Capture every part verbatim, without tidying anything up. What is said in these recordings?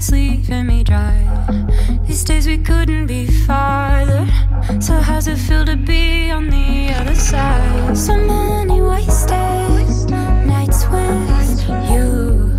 it's leaving me dry. These days we couldn't be farther. So how's it feel to be on the other side? So many wasted nights with you.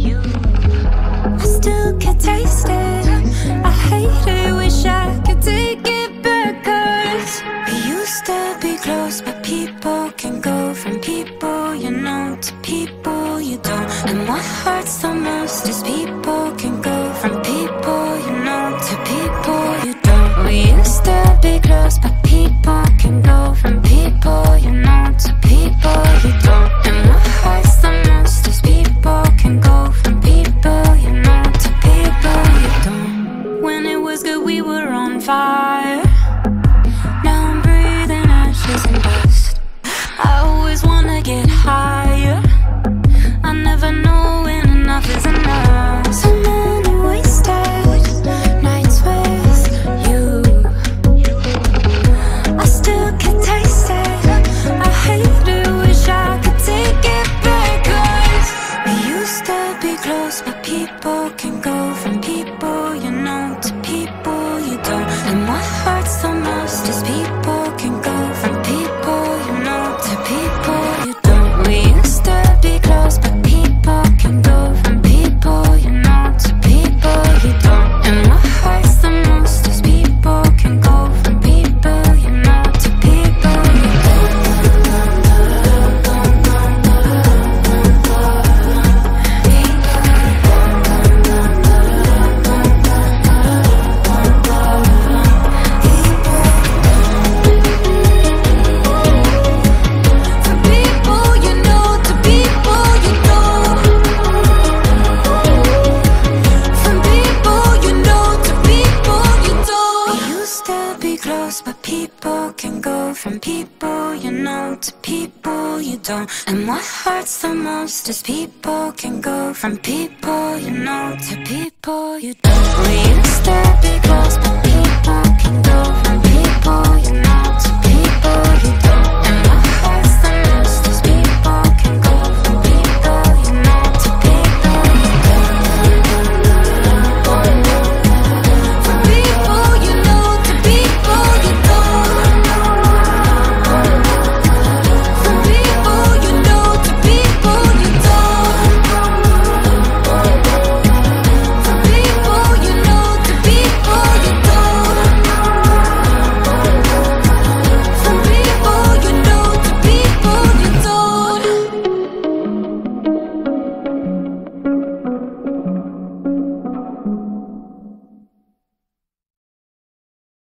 I still can taste it. I hate it, wish I could take it back. Cause we used to be close, but people can go from people you know to people you don't. And what hurts the most is people can go from people you know to people you don't. We used to be close, but people can go from people you know to people you don't. And what hurts the most is people can go from people you know to people you don't. When it was good we were on fire. Now I'm breathing ashes and dust. I always wanna get higher. I never know when enough is enough. So many wasted nights with you. I still can taste it. I hate it, wish I could take it back. Cause we used to be close, but people can go from people you know to people you don't. And what hurts the most is people can go from people you know to people you don't. We used to be close, but people can go from people you know to people you don't. And what hurts the most is people can go from people you know to people you but people can go from people you know to people you don't. And what hurts the most is people can go from people you know to people you don't. We used to be